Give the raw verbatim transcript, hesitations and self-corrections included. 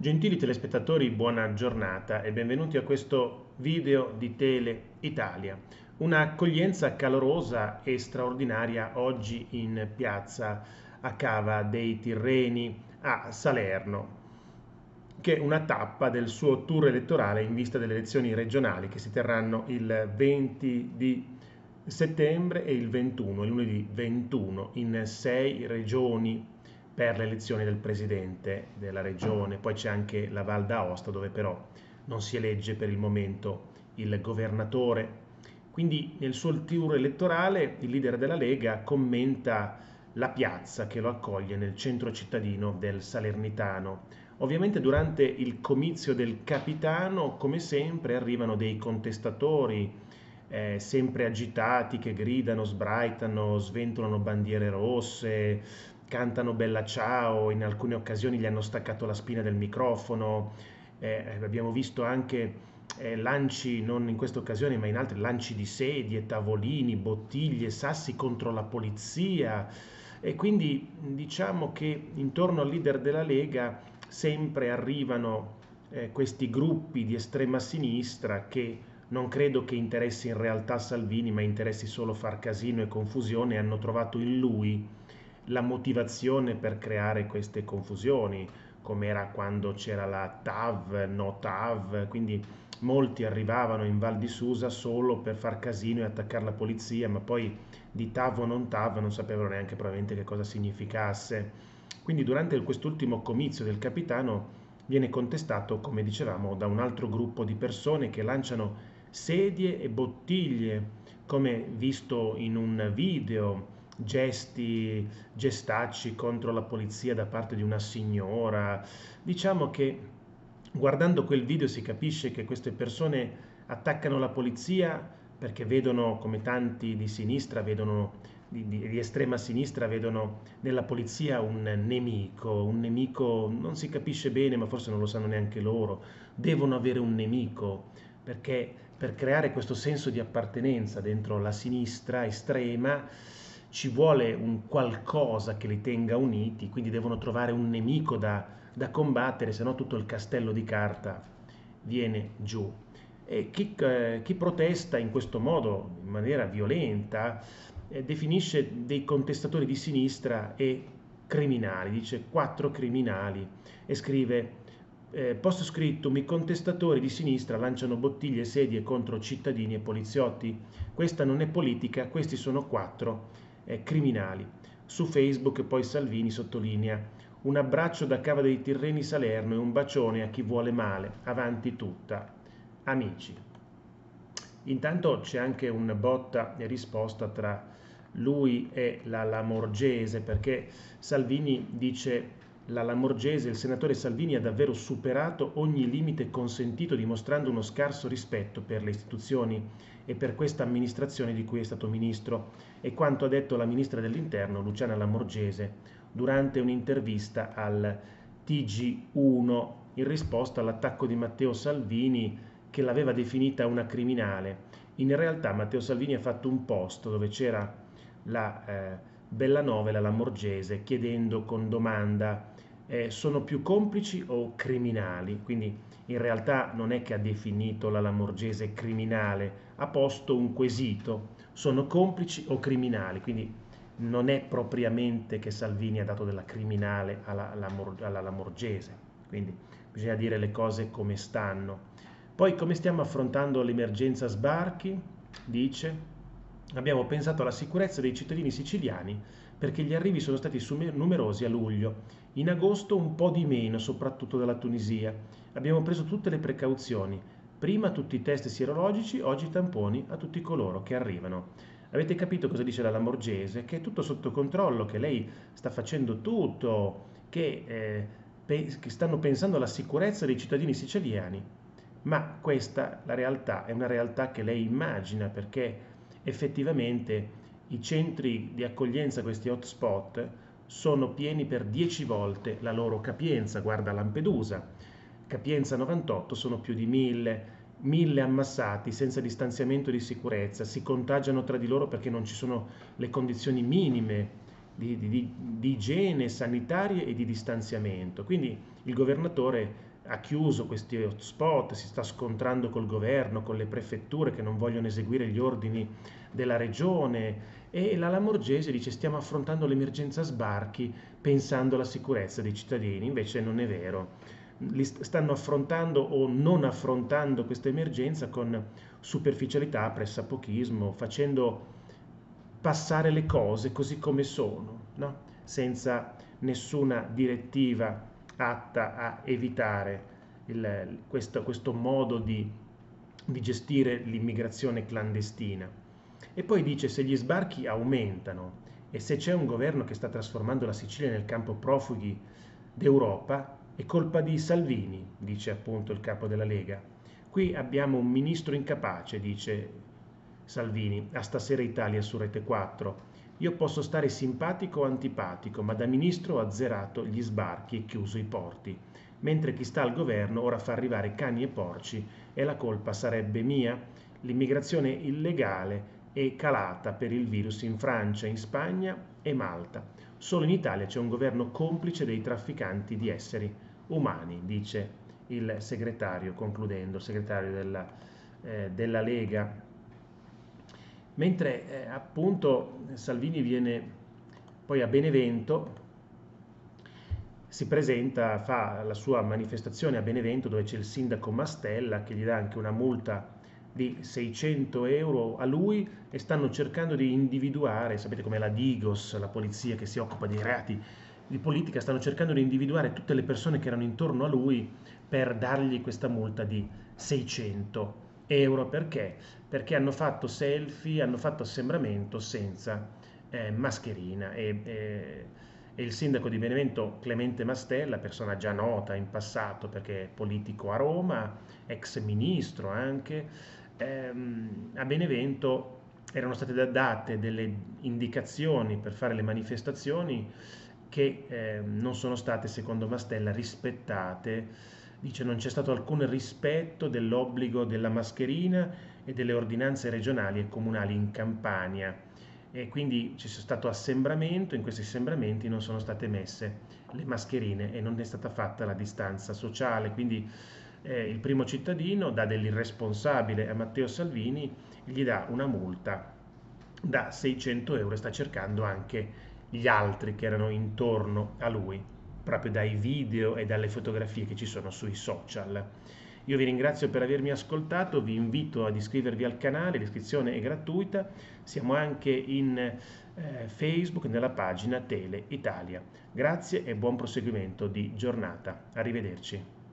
Gentili telespettatori, buona giornata e benvenuti a questo video di Tele Italia. Un'accoglienza calorosa e straordinaria oggi in piazza a Cava dei Tirreni a Salerno, che è una tappa del suo tour elettorale in vista delle elezioni regionali che si terranno il venti di settembre e il ventuno, il lunedì ventuno, in sei regioni per le elezioni del presidente della regione. Poi c'è anche la Val d'Aosta, dove però non si elegge per il momento il governatore. Quindi nel suo tour elettorale il leader della Lega commenta la piazza che lo accoglie nel centro cittadino del Salernitano. Ovviamente durante il comizio del capitano, come sempre, arrivano dei contestatori eh, sempre agitati che gridano, sbraitano, sventolano bandiere rosse, cantano Bella Ciao, in alcune occasioni gli hanno staccato la spina del microfono, eh, abbiamo visto anche eh, lanci, non in questa occasione ma in altre, lanci di sedie, tavolini, bottiglie, sassi contro la polizia, e quindi diciamo che intorno al leader della Lega sempre arrivano eh, questi gruppi di estrema sinistra che non credo che interessi in realtà Salvini, ma interessi solo far casino e confusione, e hanno trovato in lui la motivazione per creare queste confusioni, come era quando c'era la T A V, no T A V, quindi molti arrivavano in Val di Susa solo per far casino e attaccare la polizia, ma poi di T A V o non T A V non sapevano neanche probabilmente che cosa significasse. Quindi durante quest'ultimo comizio del capitano viene contestato, come dicevamo, da un altro gruppo di persone che lanciano sedie e bottiglie, come visto in un video, gesti, gestacci contro la polizia da parte di una signora. Diciamo che guardando quel video si capisce che queste persone attaccano la polizia perché vedono, come tanti di sinistra vedono, di, di, di estrema sinistra vedono nella polizia un nemico, un nemico non si capisce bene, ma forse non lo sanno neanche loro. Devono avere un nemico perché per creare questo senso di appartenenza dentro la sinistra estrema ci vuole un qualcosa che li tenga uniti, quindi devono trovare un nemico da, da combattere, se no tutto il castello di carta viene giù. E chi, eh, chi protesta in questo modo, in maniera violenta, eh, definisce dei contestatori di sinistra e criminali, dice quattro criminali, e scrive eh, post scrittum: i contestatori di sinistra lanciano bottiglie e sedie contro cittadini e poliziotti. Questa non è politica, questi sono quattro eh, criminali. Su Facebook poi Salvini sottolinea: un abbraccio da Cava dei Tirreni Salerno e un bacione a chi vuole male, avanti tutta, amici. Intanto c'è anche una botta e risposta tra lui e la Lamorgese, perché Salvini dice: la Lamorgese, il senatore Salvini ha davvero superato ogni limite consentito, dimostrando uno scarso rispetto per le istituzioni e per questa amministrazione di cui è stato ministro, e quanto ha detto la ministra dell'Interno Luciana Lamorgese durante un'intervista al T G uno in risposta all'attacco di Matteo Salvini, che l'aveva definita una criminale. In realtà Matteo Salvini ha fatto un post dove c'era la eh, Bellanova e la Lamorgese chiedendo con domanda: eh, sono più complici o criminali? Quindi in realtà non è che ha definito la Lamorgese criminale, ha posto un quesito: sono complici o criminali? Quindi non è propriamente che Salvini ha dato della criminale alla, alla, alla Lamorgese, quindi bisogna dire le cose come stanno. Poi come stiamo affrontando l'emergenza sbarchi? Dice: abbiamo pensato alla sicurezza dei cittadini siciliani perché gli arrivi sono stati numerosi a luglio, in agosto un po' di meno, soprattutto dalla Tunisia. Abbiamo preso tutte le precauzioni, prima tutti i test sierologici, oggi i tamponi a tutti coloro che arrivano. Avete capito cosa dice la Lamorgese? Che è tutto sotto controllo, che lei sta facendo tutto, che, eh, pe- che stanno pensando alla sicurezza dei cittadini siciliani. Ma questa, la realtà, è una realtà che lei immagina, perché effettivamente i centri di accoglienza, questi hotspot, sono pieni per dieci volte la loro capienza. Guarda Lampedusa, capienza novantotto, sono più di mille, mille ammassati senza distanziamento di sicurezza, si contagiano tra di loro perché non ci sono le condizioni minime di, di, di igiene sanitarie e di distanziamento. Quindi il governatore ha chiuso questi hotspot, si sta scontrando col governo, con le prefetture che non vogliono eseguire gli ordini della regione, e la Lamorgese dice stiamo affrontando l'emergenza sbarchi pensando alla sicurezza dei cittadini. Invece non è vero, li stanno affrontando o non affrontando questa emergenza con superficialità, pressapochismo, facendo passare le cose così come sono, no? Senza nessuna direttiva atta a evitare il, questo, questo modo di, di gestire l'immigrazione clandestina. E poi dice se gli sbarchi aumentano e se c'è un governo che sta trasformando la Sicilia nel campo profughi d'Europa, è colpa di Salvini, dice appunto il capo della Lega. Qui abbiamo un ministro incapace, dice Salvini, a Stasera Italia su Rete quattro. Io posso stare simpatico o antipatico, ma da ministro ho azzerato gli sbarchi e chiuso i porti. Mentre chi sta al governo ora fa arrivare cani e porci e la colpa sarebbe mia. L'immigrazione illegale è calata per il virus in Francia, in Spagna e Malta. Solo in Italia c'è un governo complice dei trafficanti di esseri umani, dice il segretario, concludendo, il segretario della, eh, della Lega. Mentre eh, appunto Salvini viene poi a Benevento, si presenta, fa la sua manifestazione a Benevento dove c'è il sindaco Mastella che gli dà anche una multa di seicento euro a lui, e stanno cercando di individuare, sapete com'è la Digos, la polizia che si occupa dei reati di politica, stanno cercando di individuare tutte le persone che erano intorno a lui per dargli questa multa di seicento euro. Perché? Perché hanno fatto selfie, hanno fatto assembramento senza eh, mascherina e, e, e il sindaco di Benevento Clemente Mastella, persona già nota in passato perché è politico a Roma, ex ministro anche, ehm, a Benevento erano state date delle indicazioni per fare le manifestazioni che eh, non sono state, secondo Mastella, rispettate. Dice non c'è stato alcun rispetto dell'obbligo della mascherina e delle ordinanze regionali e comunali in Campania, e quindi c'è stato assembramento, in questi assembramenti non sono state messe le mascherine e non è stata fatta la distanza sociale. Quindi eh, il primo cittadino dà dell'irresponsabile a Matteo Salvini, gli dà una multa da seicento euro e sta cercando anche gli altri che erano intorno a lui, proprio dai video e dalle fotografie che ci sono sui social. Io vi ringrazio per avermi ascoltato, vi invito ad iscrivervi al canale, l'iscrizione è gratuita, siamo anche in eh, Facebook nella pagina Tele Italia. Grazie e buon proseguimento di giornata. Arrivederci.